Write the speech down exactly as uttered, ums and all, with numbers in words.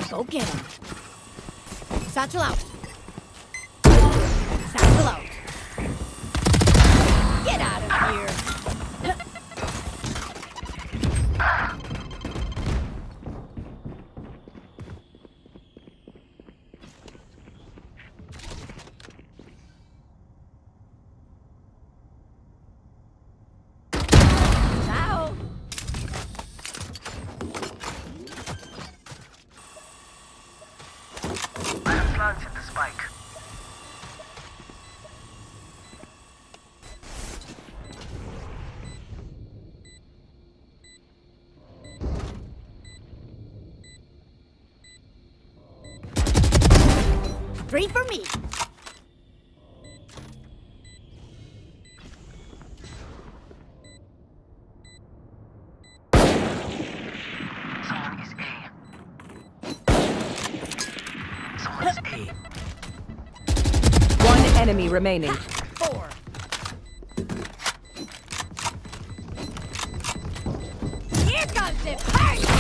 Go get him. Satchel out. Satchel out. Get out of here. Planted the spike. Three for me. Someone is A. Someone is A. One enemy remaining. Four. Here comes the party!